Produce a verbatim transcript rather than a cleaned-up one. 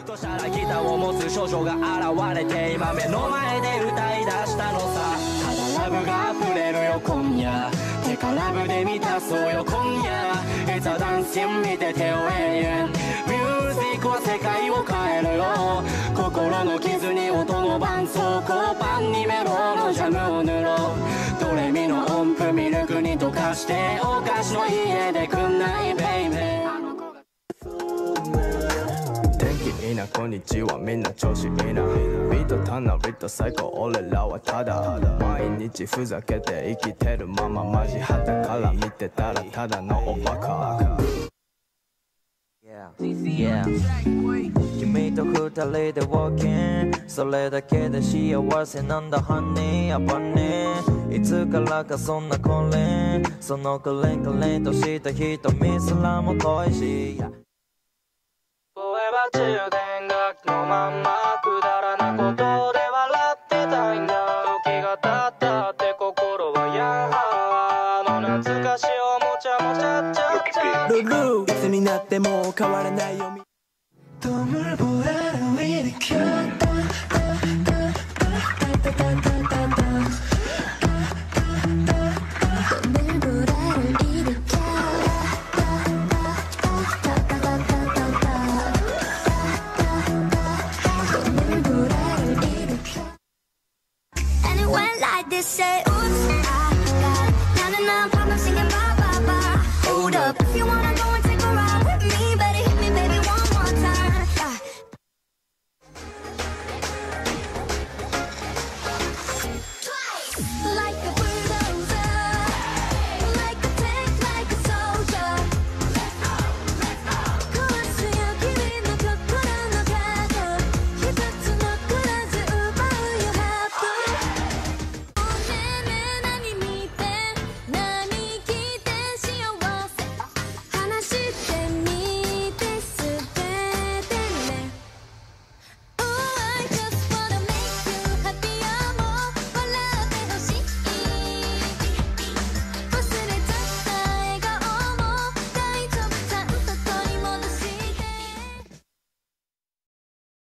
としたらギターを持つ少女が現れて今目の前で歌い出したのさ。ただラブが溢れるよ今夜、てかラブで満たそうよ今夜。It's a dancing 見ててよ永遠。ミュージックは世界を変えるよ。心の傷に音の伴奏、交番にメロのジャムを塗ろう。ドレミの音符ミルクに溶かしてお菓子の家でくんないベイベー。天気いいなこんにちはみんな調子いいな。ビートたなりと最高俺らはただ毎日ふざけて生きてるままマジ旗から見てたらただのおバカ。Yeah. 君と二人で walking それだけで幸せなんだハニーやっぱねいつからかそんなこれそのコレンコレンとした瞳すらも恋しい Forever till then